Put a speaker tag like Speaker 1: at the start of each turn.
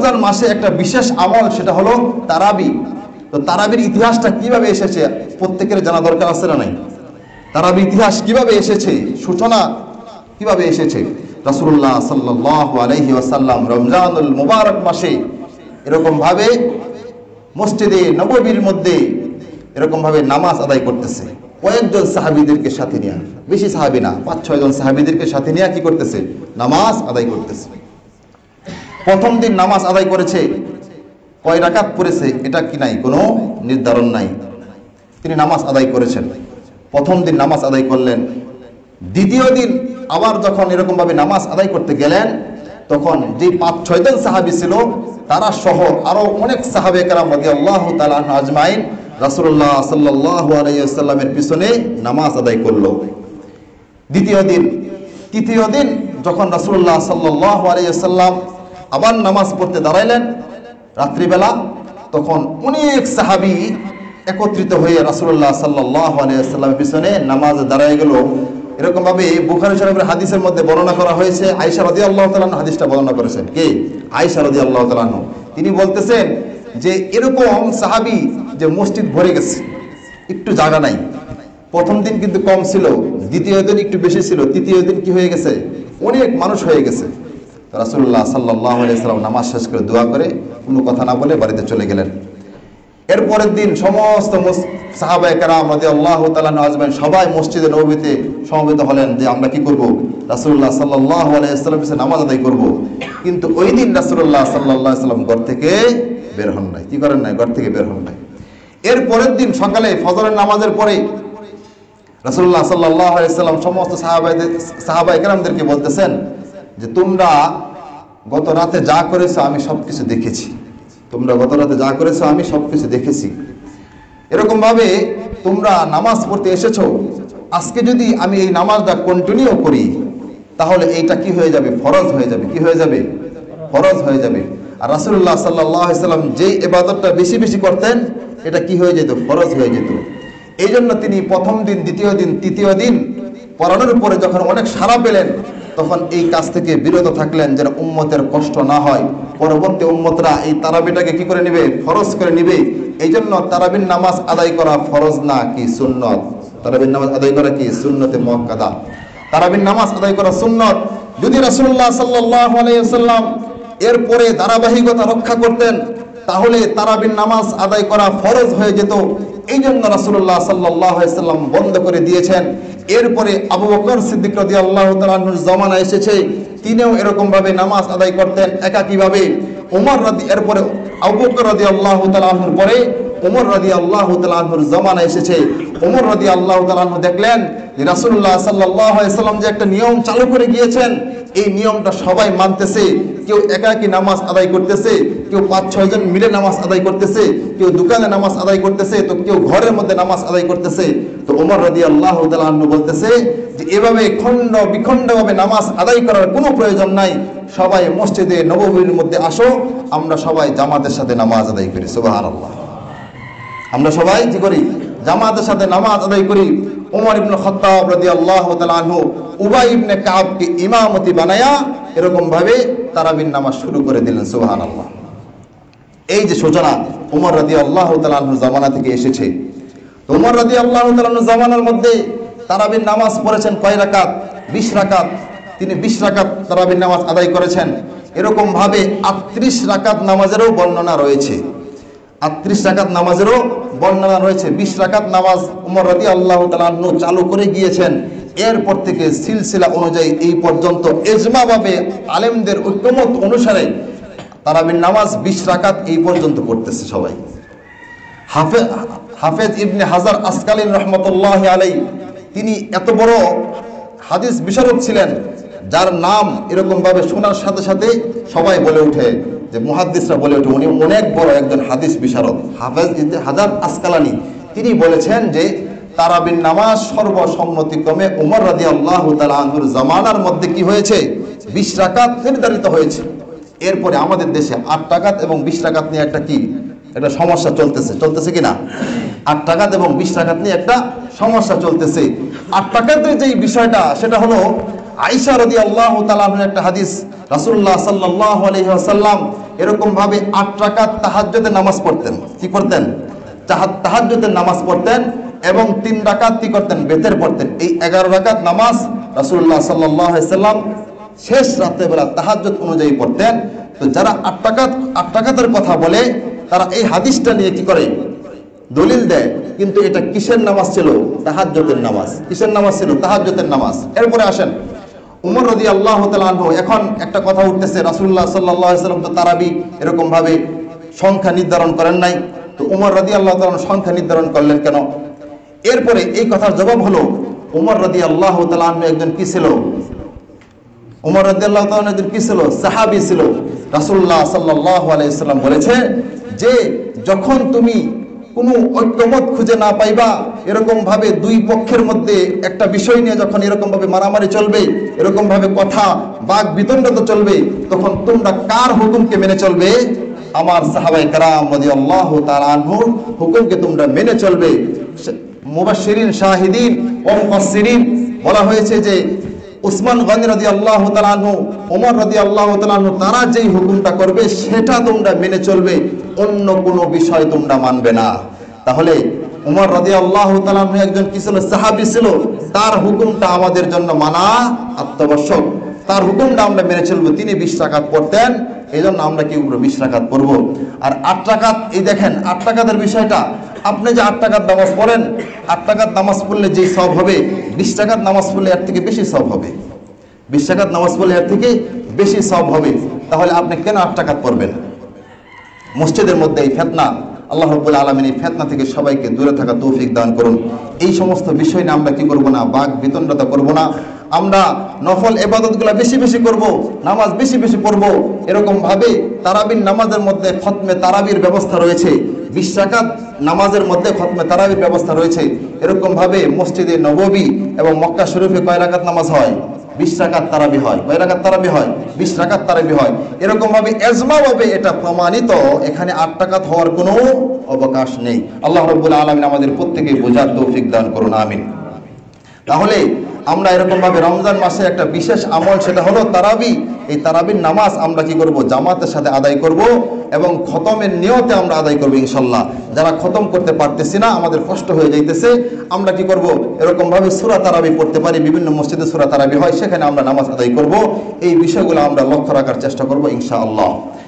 Speaker 1: রমজান মাসে একটা বিশেষ আমল, সেটা হলো তারাবি। তো তারাবির ইতিহাসটা কিভাবে এসেছে প্রত্যেকের জানা দরকার আছে না নাই? তারাবির ইতিহাস কিভাবে এসেছে, সূচনা কিভাবে এসেছে? রাসূলুল্লাহ সাল্লাল্লাহু আলাইহি ওয়াসাল্লাম রমজানুল মুবারক মাসে এরকম ভাবে মসজিদে নববীর মধ্যে এরকম ভাবে নামাজ আদায় করতেছে, কয়েকজন সাহাবীদেরকে সাথে নিয়ে, বেশি সাহাবী না, 5-6 জন সাহাবীদেরকে সাথে নিয়ে কি করতেছে? নামাজ আদায় করতেছে। প্রথম দিন নামাজ আদায় করেছে, কয় রাকাত পড়েছে এটা কি নাই, কোনো নির্ধারণ নাই। তিনি নামাজ আদায় করেছেন, প্রথম দিন নামাজ আদায় করলেন। দ্বিতীয় দিন আবার যখন এরকম ভাবে নামাজ আদায় করতে গেলেন, তখন যে 5-6 জন সাহাবী ছিল তারা সহ আরো অনেক সাহাবে কেরাম রাদিয়াল্লাহু তাআলা আনহু আজমাইন রাসূলুল্লাহ সাল্লাল্লাহু আলাইহি ওয়াসাল্লামের পিছনে নামাজ আদায় করলো। দ্বিতীয় দিন, তৃতীয় দিন যখন রাসূলুল্লাহ সাল্লাল্লাহু আলাইহি ওয়াসাল্লাম আবার নামাজ পড়তে দাঁড়াইলেন রাত্রিবেলা, তখন অনেক সাহাবী একত্রিত হয়ে রাসূলুল্লাহ সাল্লাল্লাহু আলাইহি ওয়াসাল্লামের পিছনে নামাজে দাঁড়ায় গেল। এরকম ভাবে বুখারী শরীফের হাদিসের মধ্যে বর্ণনা করা হয়েছে, আয়েশা রাদিয়াল্লাহু তাআলা আনহা হাদিসটা বর্ণনা করেছেন। কে? আয়েশা রাদিয়াল্লাহু তাআলা আনহা। তিনি বলতেছেন যে এরকম সাহাবী যে মসজিদ ভরে গেছে, একটু জায়গা নাই। প্রথম দিন কিন্তু কম ছিল, দ্বিতীয় দিন একটু বেশি ছিল, তৃতীয় দিন কি হয়ে গেছে? অনেক মানুষ হয়ে গেছে। রাসূলুল্লাহ সাল্লাল্লাহু আলাইহি ওয়াসাল্লাম নামাজ শেষ করে দোয়া করে কোনো কথা না বলে বাড়িতে চলে গেলেন। এরপরের দিন সমস্ত সাহাবায়ে কেরাম রাদিয়াল্লাহু তাআলা আজমাইন সবাই মসজিদে নববীতে সমবেত হলেন যে আমরা কি করব? রাসূলুল্লাহ সাল্লাল্লাহু আলাইহি ওয়াসাল্লামের কাছে নামাজ আদায় করব। কিন্তু ওই দিন রাসূলুল্লাহ সাল্লাল্লাহু আলাইহি ওয়াসাল্লাম ঘর থেকে বের হন নাই। কি করেন নাই? ঘর থেকে বের হন নাই। এরপরের দিন সকালে ফজরের নামাজের পরে রাসূলুল্লাহ সাল্লাল্লাহু আলাইহি ওয়াসাল্লাম সমস্ত সাহাবায়ে কেরামদেরকে বলতেছেন যে তোমরা গত রাতে যা করেছো আমি সবকিছু দেখেছি, তোমরা গত রাতে যা করেছো আমি সবকিছু দেখেছি। এরকম ভাবে তোমরা নামাজ পড়তে এসেছো, আজকে যদি আমি এই নামাজটা কন্টিনিউ করি তাহলে এইটা কি হয়ে যাবে? ফরজ হয়ে যাবে। কি হয়ে যাবে? ফরজ হয়ে যাবে। আর রাসূলুল্লাহ সাল্লাল্লাহু আলাইহি ওয়াসাল্লাম যে ইবাদতটা বেশি বেশি করতেন এটা কি হয়ে যেত? ফরজ হয়ে যেত। এই জন্য তিনি প্রথম দিন, দ্বিতীয় দিন, তৃতীয় দিন পড়ানোর পরে যখন অনেক সাড়া পেলেন তখন এই কাজ থেকে বিরত থাকলেন যেন উম্মতের কষ্ট না হয়। পরবর্তী উম্মতরা এই তারাবিটাকে কি করে নেবে? ফরজ করে নেবে। এই জন্য তারাবির নামাজ আদায় করা ফরজ না, কি সুন্নত। তারাবির নামাজ আদায় করা কি? সুন্নতে মুআক্কাদা। তারাবির নামাজ আদায় করা সুন্নত। যদি রাসূলুল্লাহ সাল্লাল্লাহু আলাইহি ওয়াসাল্লাম এরপরে ধারাবাহিকতা রক্ষা করতেন তাহলে তারাবির নামাজ আদায় করা ফরজ হয়ে যেত। এই জন্য রাসূলুল্লাহ সাল্লাল্লাহু আলাইহি ওয়াসাল্লাম বন্ধ করে দিয়েছেন। এরপরে আবু বকর সিদ্দিক রাদিয়াল্লাহু তাআলা আনহুর জামানা এসেছে, তিনিও এরকম ভাবে নামাজ আদায় করতেন একাকীভাবে। এরপরে আবু বকর রাদিয়াল্লাহু তাআলা আনহুর পরে ওমর রাদিয়াল্লাহু তাআলা আনহুর জামানা এসেছে। ওমর রাদিয়াল্লাহু তাআলা আনহু দেখলেন যে রাসূলুল্লাহ সাল্লাল্লাহু আলাইহি ওয়াসাল্লাম যে একটা নিয়ম চালু করে গিয়েছেন, এই নিয়মটা সবাই মানতেছে। কেউ একাকী নামাজ আদায় করতেছে, কেউ 5-6 জন মিলে নামাজ আদায় করতেছে, কেউ দোকানে নামাজ আদায় করতেছে, তো কেউ ঘরের মধ্যে নামাজ আদায় করতেছে। তো ওমর রাদিয়াল্লাহু তাআলা আনহু বলতেছে যে এভাবে খণ্ড বিখণ্ডভাবে নামাজ আদায় করার কোনো প্রয়োজন নাই, সবাই মসজিদে নববীর মধ্যে আসো, আমরা সবাই জামাতের সাথে নামাজ আদায় করি। সুবহানাল্লাহ। আমরা সবাই কি করি? জামাতের সাথে নামাজ আদায় করি। ওমর ইবনে খাত্তাব রাদিয়াল্লাহু তাআলা আনহু উবাই ইবনে কাবকে ইমামতি বানায়া এরকম ভাবে তারাবির নামাজ শুরু করে দিলেন। সুবহানাল্লাহ। এই যে সূচনা ওমর রাদিয়াল্লাহু তাআলা আনহুর জামানা থেকে এসেছে। ওমর রাদিয়াল্লাহু তাআলা আনহুর জামানার মধ্যে তারাবির নামাজ পড়েছেন কয় রাকাত? 20 রাকাত। তিনি 20 রাকাত তারাবির নামাজ আদায় করেছেন। এরকম ভাবে 38 রাকাত নামাজেরও বর্ণনা রয়েছে। 38 রাকাত নামাজেরও বর্ণনা রয়েছে। 20 রাকাত নামাজ ওমর রাদিয়াল্লাহু তাআলা আনহু চালু করে গিয়েছেন। এরপর থেকে সিলসিলা অনুযায়ী এই পর্যন্ত ইজমাভাবে আলেমদের ঐক্যমত অনুসারে তারাবির নামাজ 20 রাকাত এই পর্যন্ত পড়তেছে সবাই। হাফেজ ইবনে হাজার আসকালিন রহমতুল্লাহি আলাইহি তিনি এত বড় হাদিস বিশারদ ছিলেন, যার নাম এরকম ভাবে শোনার সাথে সাথে সবাই বলে ওঠে যে মুহাদ্দিসরা বলে ওঠে উনি অনেক বড় একজন হাদিস বিশারদ। হাফেজ ইবনে হাজার আসকালানি তিনি বলেছেন যে তারাবির নামাজ সর্বসম্মতিক্রমে ওমর রাদিয়াল্লাহু তাআলা আনহুর জামানার মধ্যে কি হয়েছে? 20 রাকাত নির্ধারিত হয়েছে। এরপরে আমাদের দেশে 8 রাকাত এবং 20 রাকাত নিয়ে একটা সমস্যা চলতেছে কিনা? 8 রাকাত এবং 20 রাকাত নিয়ে একটা সমস্যা চলতেছে। 8 রাকাতের যেই বিষয়টা সেটা হলো আয়েশা রাদিয়াল্লাহু তাআলা আনহার একটা হাদিস। রাসূলুল্লাহ সাল্লাল্লাহু আলাইহি ওয়াসাল্লাম এরকম ভাবে 8 রাকাত তাহাজ্জুদের নামাজ পড়তেন। কি করতেন? তাহাজ্জুদের নামাজ পড়তেন এবং 3 রাকাত কি করতেন? বেতের পড়তেন। এই 11 রাকাত নামাজ রাসূলুল্লাহ সাল্লাল্লাহু আলাইহি সাল্লাম শেষ রাত্রেবেলা তাহাজ্জুদ অনুযায়ী পড়তেন। তো যারা 8 রাকাতের কথা বলে তারা এই হাদিসটা নিয়ে কি করে? দলিল দেয়। কিন্তু এটা কিসের নামাজ ছিল? তাহাজ্জুদের নামাজ। কিসের নামাজ ছিল? তাহাজ্জুদের নামাজ। এরপরে আসেন উমর রাদিয়াল্লাহু তাআলা আনহু। এখন একটা কথা উঠতেছে, রাসূলুল্লাহ সাল্লাল্লাহু আলাইহি সাল্লাম তো তারাবি এরকম ভাবে সংখ্যা নির্ধারণ করেন নাই, তো উমর রাদিয়াল্লাহু তাআলা সংখ্যা নির্ধারণ করলেন কেন? এরপরে এই কথার জবাব হলো, উমর রাদিয়াল্লাহু তাআলা আনহু একজন কি ছিল? উমর রাদিয়াল্লাহু তাআলা একজন কি ছিল? সাহাবী ছিল। রাসূলুল্লাহ সাল্লাল্লাহু আলাইহি সাল্লাম বলেছে যে যখন তুমি কোনো ঐক্যমত খুঁজে না পাইবা, এরকম ভাবে দুই পক্ষের মধ্যে একটা বিষয় নিয়ে যখন এরকম ভাবে মারামারি চলবে, এরকম ভাবে কথা বাক বিতণ্ডা চলবে, তখন তোমরা কার হুকুমকে মেনে চলবে? আমার সাহাবায়ে কেরাম রাদিয়াল্লাহু তাআলা আনহুর হুকুমকে তোমরা মেনে চলবে। মুবাশশিরিন, শাহিদিন ও মুফাসসিরিন বলা হয়েছে যে উসমান গনি রাদিয়াল্লাহু তাআলা আনহু, ওমর রাদিয়াল্লাহু তাআলা আনহু, তারা যেই হুকুমটা করবে সেটা তোমরা মেনে চলবে, অন্য কোনো বিষয় তোমরা মানবে না। তাহলে ওমর রাদিয়াল্লাহু তাআলা আনহু একজন কি ছিল? সাহাবী ছিল। তার হুকুমটা আমাদের জন্য মানা আত্মবশ্যক, তার হুকুমটা আমরা মেনে চলবো। তিনি 20 রাকাত পড়তেন, এই জন্য আমরা কি 20 রাকাত পড়বো। আর 8 রাকাত, এই দেখেন 8 রাকাতের বিষয়টা, আপনি যে 8 রাকাত নামাজ পড়েন, 8 রাকাত নামাজ পড়লে যেই সওয়াব হবে, 20 রাকাত নামাজ পড়লে এর থেকে বেশি সওয়াব হবে। 20 রাকাত নামাজ পড়লে এর থেকে বেশি সওয়াব হবে। তাহলে আপনি কেন 8 রাকাত পড়বেন? মসজিদের মধ্যে এই ফিতনা, আল্লাহ রাব্বুল আলামিন এই ফিতনা থেকে সবাইকে দূরে থাকা তৌফিক দান করুন। এই সমস্ত বিষয় নিয়ে আমরা কি করব না? বাক বিতণ্ডতা করব না। আমরা নফল ইবাদতগুলো বেশি বেশি করব, নামাজ বেশি বেশি পড়ব। এরকম ভাবে তারাবির নামাজের মধ্যে খতমে তারাবির ব্যবস্থা রয়েছে, 20 রাকাত নামাজের মধ্যে খতমে তারাবির ব্যবস্থা রয়েছে। এরকম ভাবে মসজিদে নববী এবং মক্কা শরীফে কয় রাকাত নামাজ হয়? 20 রাকাত তারাবি হয়। কয় রাকাত তারাবি হয়? 20 রাকাত তারাবি হয়। এরকম ভাবে এজমা ভাবে এটা প্রমাণিত, এখানে 8 রাকাত হওয়ার কোনো অবকাশ নেই। আল্লাহ রাব্বুল আলামিন আমাদের প্রত্যেককে বোঝার তৌফিক দান করুন, আমিন। তাহলে আমরা এরকম ভাবে রমজান মাসে একটা বিশেষ আমল, সেটা হলো তারাবি। এই তারাবির নামাজ আমরা কি করব? জামাতের সাথে আদায় করব এবং খতমের নিয়তে আমরা আদায় করব ইনশাআল্লাহ। যারা খতম করতে পারতেছি না, আমাদের কষ্ট হয়ে যাইতেছে, আমরা কি করব? এরকম ভাবে সূরা তারাবি পড়তে পারি, বিভিন্ন মসজিদে সূরা তারাবি হয়, সেখানে আমরা নামাজ আদায় করব। এই বিষয়গুলো আমরা লক্ষ্য রাখার চেষ্টা করব ইনশাআল্লাহ।